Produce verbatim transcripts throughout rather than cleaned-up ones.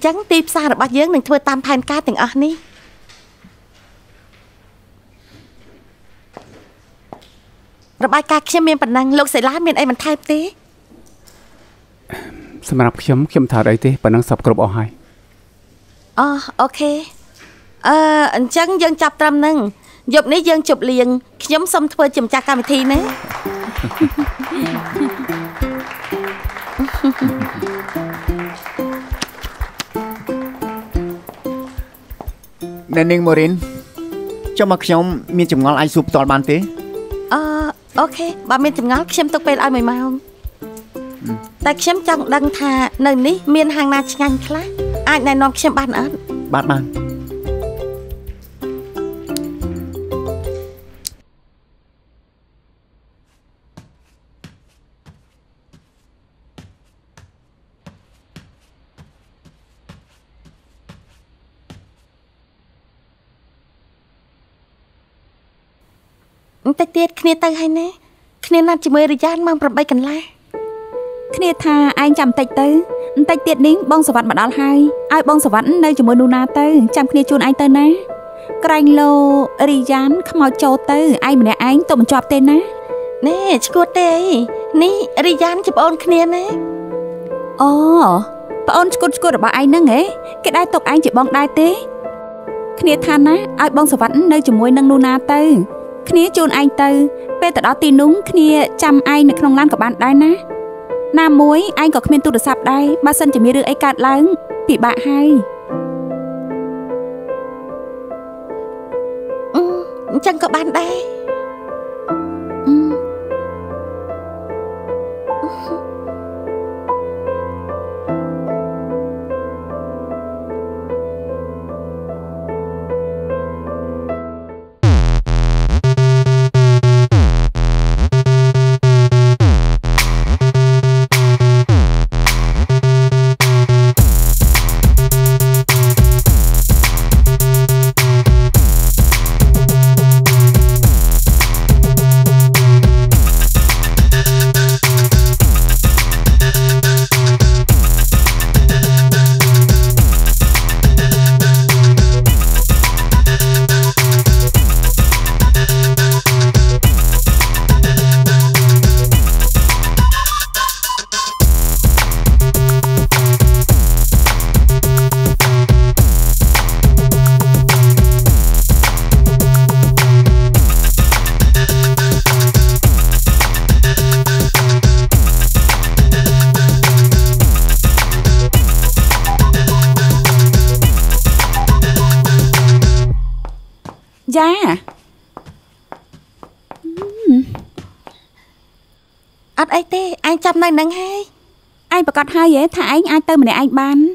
จังตีซาระบาดเยอะหนึ่งทัวตามแผนการถึงอ่ะนี่ระบายการเข้มเมียนปนังโลกใส่ล้านเมียนไอ้มันไทยตีสำหรับเข้มเข้มถาดไอ้ตีปนังสับกรบเอาให้อ๋อโอเคเอ่อจังยังจับตำหนึ่งหยบนี้ยังจบเลียงเข้มสมทัวจิมจากการวิธีนะเนนิงโมรินจะมาเข้มมีจุ่มงอลไอซุปตอนบานตีอ๋อโอเคบาเมียนจุ่มงอลเข้มตกเป็นไอใหม่มาแต่เข้มจังดังทาในนี้เมียนหางนาชงันคล้ายไอ้ในนอนเข้มบ้านอันบ้านบ้านแต่เตี้ยคเนียเตยให้เน่คเนียนั่นจะมือริยานมั่งประใบกันละคเนียทาไอ้จำแต่เตยแต่เตี้ยนิ้งบ้องสวัสดิ์มาดอลให้ไอ้บ้องสวัสดิ์ในจะมือนูนาเตยจำคเนียจูนไอ้เตยนะไกรโลริยานขมเอาโจเตยไอ้เหมือนไอ้ตัวมันจอบเตยนะเน่ชกูเตยนี่ริยานจะปอนคเนียนะอ๋อปอนชกูชกูระบายไอ้นั่งเอ๋ก็ได้ตกไอ้จะบ้องได้เตยคเนียทานะไอ้บ้องสวัสดิ์ในจะมือนั่งนูนาเตยคเนียจูนไอเตอร์เปแต่ดอตีนุ้งคเนียจำไอในขนมร้านกับบ้านได้นะน้ามวยไอก็คเมนตูดสับได้มาสันจะมีเรื่องไอการล้างปีบะให้อืมจังกับบ้านได้อืมจ้าอัดไอเต้ไอจำในหนังให้ไอประกาศให้เยถ้าไอไอเติมเหมือนไอบ้าน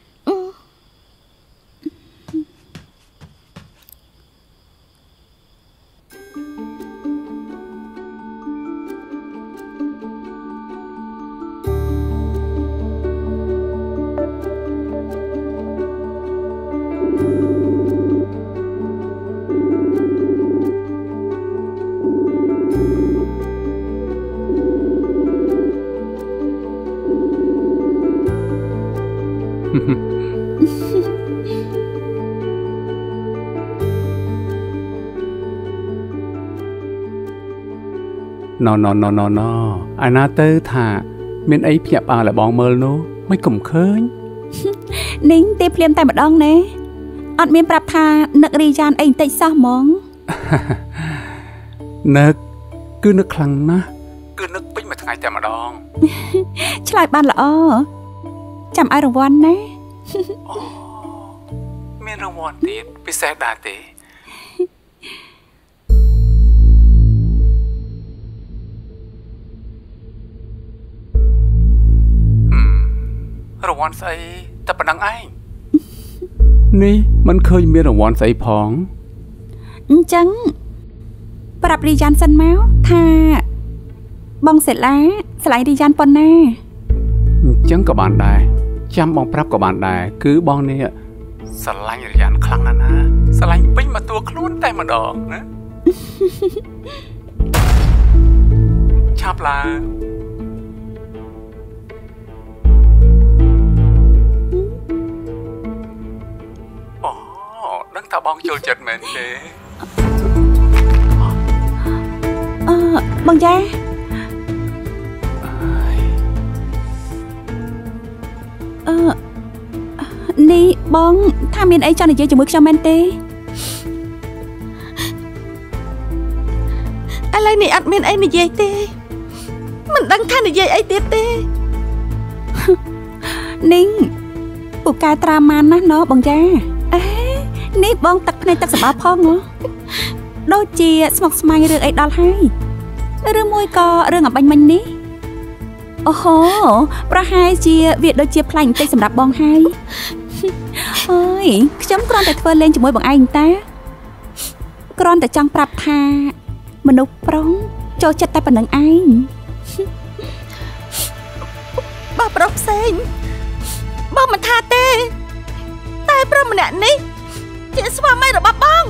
นอนนอนนอนนอนนออันน่าเตอร์ถ่าเมียนไอเพียบอ่าและบองเมลโนไม่กลุ่มเคยนิ้งเตะเพลียมแต่มาดองเน่อัดเมียนปรับทานักเรียนไอเตะซ่ามองนึกคือนึกครั้งนะคือนึกปิ้งมาทางไอแต่มาดองฉลาดบ้านละอ้อจำไอรางวัลนะเมียนรางวัลตีพิเศษดาเตรางวัลใส่แต่ปนังไอนี่มันเคยมีรางวัลใส่ผองจังปรับรียันสันแมวท่าบองเสร็จแล้วสไลด์รียันปนหน้าจังกับบานได้จำบองปรับกับบานได้คือบองเนี่ยสไลด์รียันครั้งนั้นนะสไลด์ปิ้งมาตัวคลุ้นแต่มาดอกนะชอบลาដឹងថាបងចូលចិត្តមែនទេអឺបងយ៉ាអឺនេះបងថាមានអីចង់និយាយជាមួយខ្ញុំមែនទេឥឡូវនេះអត់មានអីនិយាយទេមិនដឹងថានិយាយអីទៀតទេនីងពូកែត្រាម៉ានណាស់ណ៎បងយ៉ាអេនេះបងទឹកភ្នែកទឹកសម្បាផងហ៎ដូចជាស្មុគស្មាញរឿងអីដល់ហើយឬមួយក៏រឿងអំបញ្ញមិញនេះអូហូប្រហែលជាវាដូចជាផ្លាញ់បន្តិចសម្រាប់បងហើយអើយខ្ញុំគ្រាន់តែធ្វើលេងជាមួយបងឯងតាគ្រាន់តែចង់ប្រាប់ថាមនុស្សប្រុងចូលចិត្តតែប៉ុណ្្នឹងឯងបើប្រុសផ្សេងបងមិនថាទេតែប្រុសម្នាក់នេះជាស្វាមីរបស់បង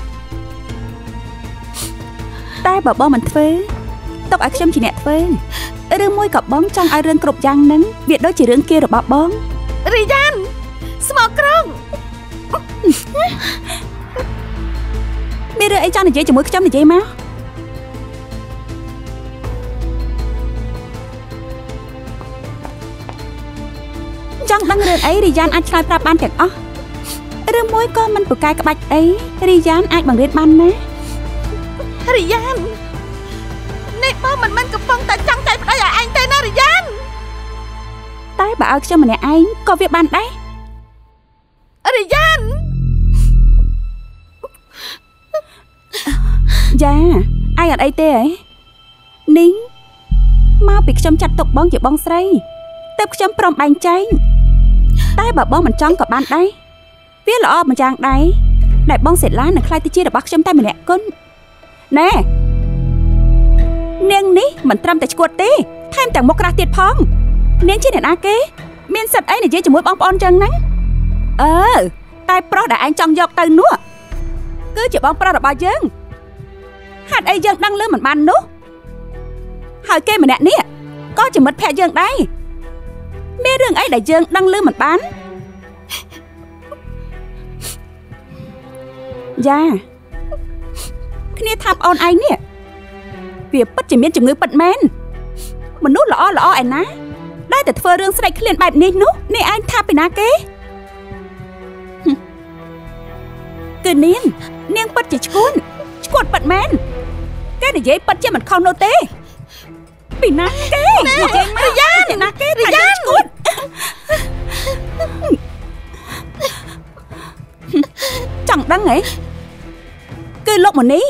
តែបើបងមិនធ្វើទុកឲ្យខ្ញុំជាអ្នកធ្វើឬមួយក៏បងចង់ឲ្យរឿងគ្រប់យ៉ាងហ្នឹងវាដូចជារឿងគេរបស់បងរីយ៉ានស្មោកក្រុងមានរឿងអីចង់និយាយជាមួយខ្ញុំនិយាយមកចង់ដឹងរឿងអីរីយ៉ានអាចឆ្លើយប្រាប់បានទាំងអស់ឬមួយក៏មិនពូកែក្បាច់អីរីយ៉ានអាចបង្រៀនបានណារីយ៉ាននេះបងមិនមិនកំពុងតែចង់ចែកប្តីឲ្យឯងទេណារីយ៉ានតែបើឲ្យខ្ញុំម្នាក់ឯងក៏វាបានដែររីយ៉ានយ៉ាឯងអត់អីទេហ៎នីងមកពីខ្ញុំចាត់ទុកបងជាបងស្រីទើបខ្ញុំព្រមបែងចែកតែបើបងមិនចង់ក៏បានដែរវាល្អម្យ៉ាងដែរដែលបងសេឡានឹងខ្លាចទៅជារបស់ខ្ញុំតែម្នាក់គុណណែនាងនេះមិនត្រឹមតែឈួតទេថែមទាំងមុខក្រាស់ទៀតផងនាងជាអ្នកណាគេមានសិទ្ធិអីនិយាយជាមួយបងប្អូនចឹងហ្នឹងអឺតែប្រុសដែលឯងចង់យកទៅនោះគឺជាបងប្រុសរបស់យើងហេតុអីយើងដឹងលឺមិនបាននោះហើយគេម្នាក់នេះក៏ជាមិត្តភក្តិយើងដែរមានរឿងអីដែលយើងដឹងលឺមិនបានយ៉ាគ្នាថាប្អូនឯងនេះវាពិតជាមានជំងឺពិតមែនមនុស្សល្អល្អឯណាដែលតែធ្វើរឿងស្រេកឃ្លានបែបនេះនោះនេះឯងថាពីណាគេគឺនាងនាងពិតជាឈួនឈួតពិតមែនគេនិយាយពិតជាមិនខុសនោះទេពីណាគេនិយាយមកយ៉ាពីណាគេថាយើងឈួតចង់ដឹងហ៎គឺលោកមនី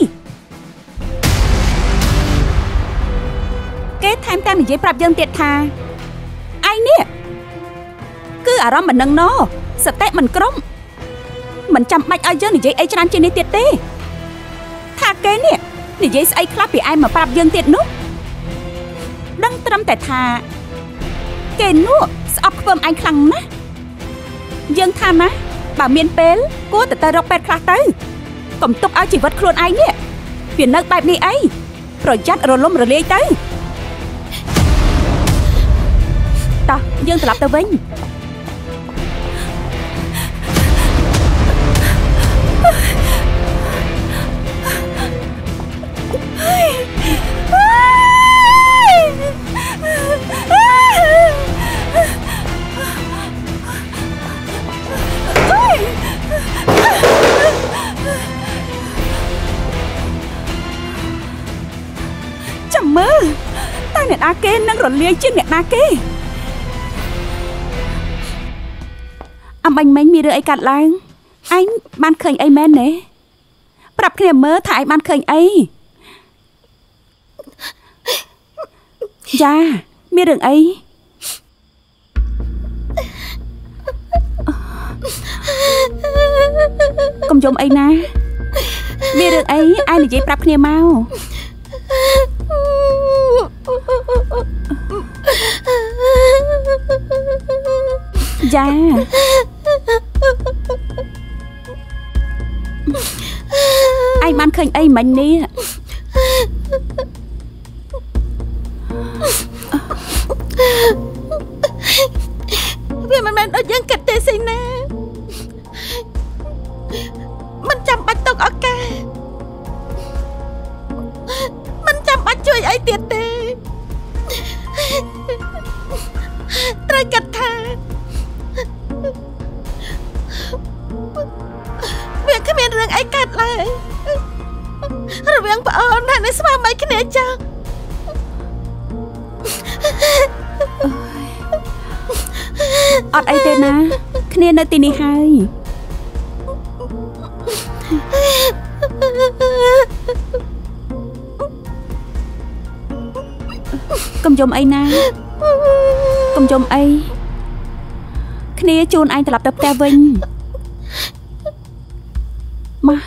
គេថែមទាំងនិយាយប្រាប់យើងទៀតថាឯងនេះគឺអារម្មណ៍មិននឹងណសតិមិនក្រុមមិនចាំបាច់ឲ្យយើងនិយាយអីច្រើនជាងនេះទៀតទេថាគេនេះនិយាយស្អីខ្លះពីឯងមកប្រាប់យើងទៀតនោះដឹងត្រឹមតែថាគេនោះស្អប់ខ្ពើមឯងខ្លាំងណាស់យើងថាណាបើមានពេលគួរតែទៅរកពេទ្យខ្លះទៅកុំទុកឲ្យជីវិតខ្លួនឯងនេះវានៅបែបនេះអីប្រយ័ត្នរលំរលាយទៅតោះយើងត្រឡប់ទៅវិញចាំមើលតើអ្នកណាគេនឹងរលាយជាងអ្នកណាគេអំបញ្ញមិញមានរឿងអីកាត់ឡើងឯងបានឃើញអីមែនទេប្រាប់គ្នាមើលថាឯងបានឃើញអីយ៉ាមានរឿងអីកុំយំអីណាមានរឿងអីឯងនិយាយប្រាប់គ្នាមកយ៉ាឯងបានឃើញអីមិញនេះវាមិនមែនដូចយើងគិតទេសីណាទៀតទេត្រូវកាត់ថាវាគ្មានរឿងអីកាត់ឡើយរវាងប្អូនហើយនឹងស្វាមីគ្នាចឹងអត់អីទេណាគ្នានៅទីនេះហើយកុំយំអីណាកុំយំអីគ្នាជូនឯងត្រឡប់ទៅផ្ទះវិញមក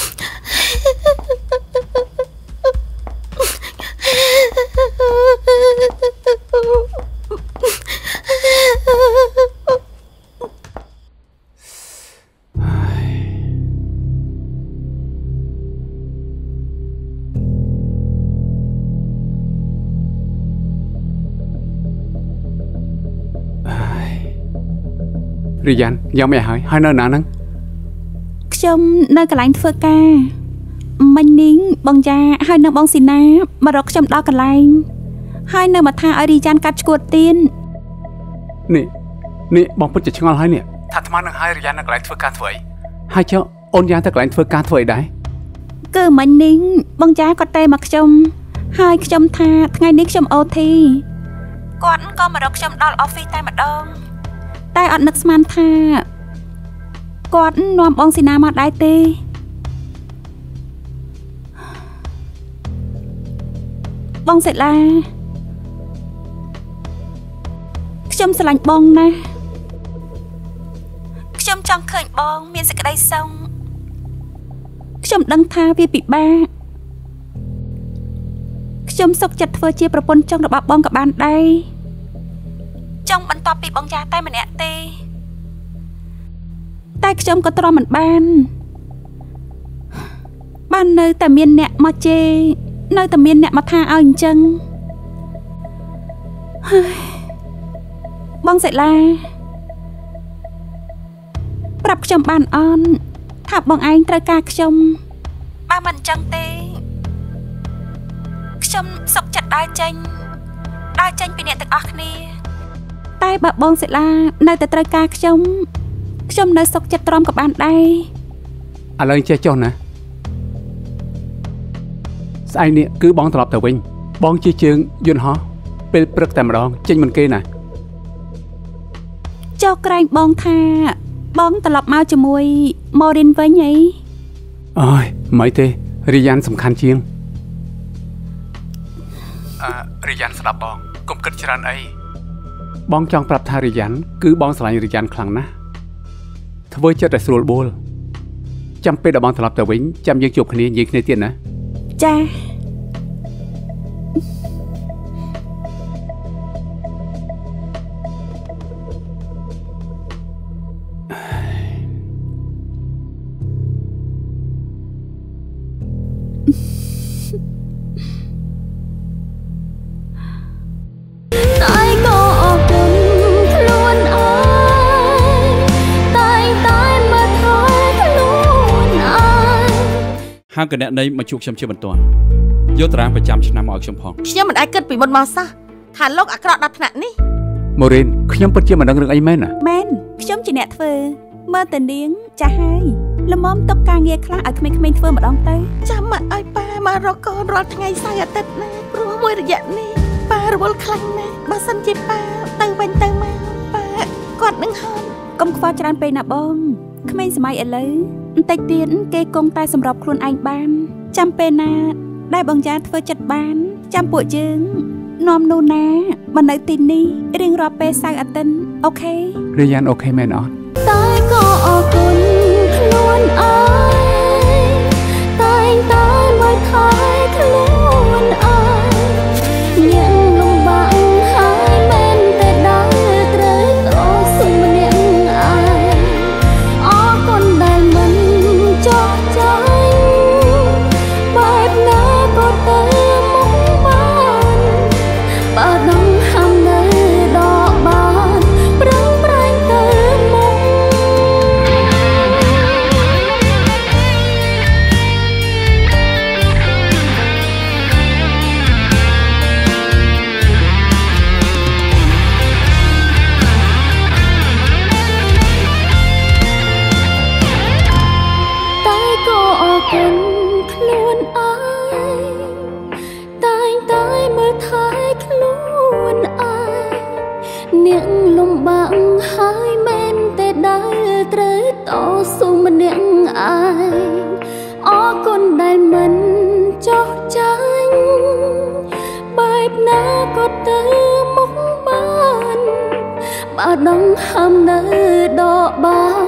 រីយ៉ាន់យ៉ាងម៉េចហើយហើយនៅណាហ្នឹងខ្ញុំនៅកន្លែងធ្វើការមិញនីងបងយ៉ាហើយនឹងបងស៊ីណាមករកខ្ញុំដល់កន្លែងហើយនៅមកថាឲ្យរីយ៉ាន់កាត់ឈួតទៀននេះនេះបងពិតជាឆ្ងល់ហើយនេះថាអាត្មានឹងឲ្យរីយ៉ាន់នៅកន្លែងធ្វើការធ្វើអីហើយចុះអូនយ៉ាងទៅកន្លែងធ្វើការធ្វើអីដែរគឺមិញនីងបងយ៉ាគាត់តែមកខ្ញុំហើយខ្ញុំថាថ្ងៃនេះខ្ញុំអូធីគាត់ក៏មករកខ្ញុំដល់អอฟហ្វិសតែម្ដងតែអត់នឹកស្មានថាគាត់នាំបងស៊ីណាមកដែរទេបងសេឡាខ្ញុំស្រឡាញ់បងណាស់ខ្ញុំចង់ឃើញបងមានសេចក្តីសុខខ្ញុំដឹងថាវាពិបាកខ្ញុំសុខចិត្តធ្វើជាប្រពន្ធចុងរបស់បងក៏បានដែរចង់បន្តពីបងយ៉ាតែម្នាក់ទេតែខ្ញុំក៏ទ្រាំមិនបានបាននៅតែមានអ្នកមកជេរនៅតែមានអ្នកមកថាឲ្យអញ្ចឹងបងសេឡាប្រាប់ខ្ញុំបានអន់ថាបងឯងត្រូវការខ្ញុំបើមិនអញ្ចឹងទេខ្ញុំសុខចិត្តដើរចេញដើរចេញពីអ្នកទាំងអស់គ្នាតែបើបងសិលានៅតែត្រូវការខ្ញុំខ្ញុំនៅសុខចិត្តទ្រាំក៏បានដែរឥឡូវចេះចុះណាស្អែកនេះគឺបងត្រឡប់ទៅវិញបងជិះជើងយន្តហោះពេលព្រឹកតែម្ដងចេញមិនគេណាចុះក្រែងបងថាបងត្រឡប់មកជាមួយម៉ូរីនវិញអីអើយមិនទេរីយ៉ាន់សំខាន់ជាងអឺរីយ៉ាន់ស្ដាប់បងកុំគិតច្រើនអីបងចង់ប្រាប់ថារីយ៉ាន់គឺបងស្រឡាញ់រីយ៉ាន់ខ្លាំងណាស់ធ្វើចិត្តឲ្យស្រួលបួលចាំពេលដល់បងត្រឡប់ទៅវិញចាំយើងជួបគ្នានិយាយគ្នាទៀតណាចាហៅគណៈនៃមកជួបខ្ញុំជាបន្ទាន់យកតារាងប្រចាំឆ្នាំមកឲ្យខ្ញុំផងខ្ញុំមិនអាចគិតពីមុនមកសោះថាលោកអាក្រក់ដល់ថ្នាក់នេះម៉ូរីនខ្ញុំពិតជាមិនដឹងរឿងអីមែនណាមែនខ្ញុំជាអ្នកធ្វើមើលតែនាងចាស់ហើយល្មមទុកការងារខ្លះឲ្យក្មេងៗធ្វើម្ដងទៅចាំមកឲ្យប៉ាមករកកូនរាល់ថ្ងៃសៅរ៍អាទិត្យណាព្រោះមួយរយៈនេះប៉ារវល់ខ្លាំងណាស់បើសិនជាប៉ាទៅវិញទៅមកប៉ាគាត់នឹងហត់កុំខ្វល់ច្រើនពេកណាបងក្មេងសម័យឥឡូវបន្តិចទៀតគេគង់តែសម្របខ្លួនឯងបានចាំពេលណាដែលបងយ៉ាធ្វើចិត្តបានចាំពួកយើងនាំនូណាមកនៅទីនេះរៀងរាល់ពេលសៅរ៍អាទិត្យអូខេរីយ៉ាន់អូខេមែនអត់តែក៏អរគុណខ្លួនអើយតែងតែមកខែខ្លួនអើយញ៉ាំលំបាក់ហើយមែនតែដល់ត្រូវអូសុំម្នាក់អើយអរគុណដែលមិនចោះចាញ់បែបណាក៏ទៅមុខបានបើដឹងហាំនៅដកបានប្រឹងប្រែងទៅមុខដងហំនៅដកបា